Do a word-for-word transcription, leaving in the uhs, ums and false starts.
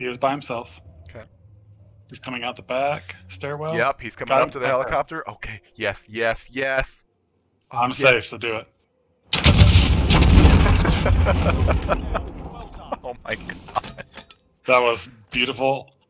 He is by himself. Okay. He's coming out the back stairwell. Yep, he's coming Got up him. to the Okay. helicopter. Okay, yes, yes, yes. Oh, I'm yes. safe, so do it. Oh my god. That was beautiful.